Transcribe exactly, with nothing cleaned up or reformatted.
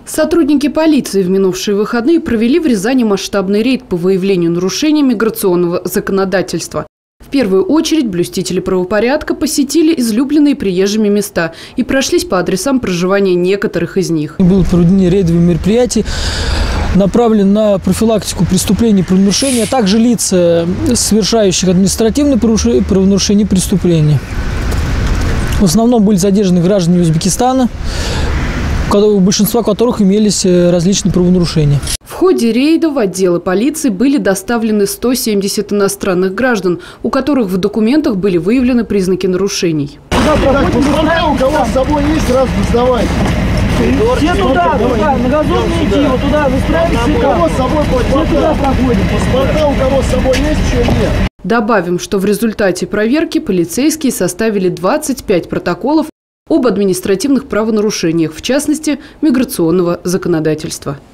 Сотрудники полиции в минувшие выходные провели в Рязани масштабный рейд по выявлению нарушений миграционного законодательства. В первую очередь блюстители правопорядка посетили излюбленные приезжими места и прошлись по адресам проживания некоторых из них. Было проведено рейдовые мероприятия, направлены на профилактику преступлений и правонарушений, а также лиц, совершающих административные правонарушения и преступления. В основном были задержаны граждане Узбекистана, у большинства которых имелись различные правонарушения. В ходе рейда в отделы полиции были доставлены сто семьдесят иностранных граждан, у которых в документах были выявлены признаки нарушений. Посмотри, у кого с собой есть, раз сдавай. Все туда, туда, на газон не иди, вот туда выстраивайся. У кого с собой паспорта? Паспорта у кого с собой есть, что нет? Добавим, что в результате проверки полицейские составили двадцать пять протоколов об административных правонарушениях, в частности, миграционного законодательства.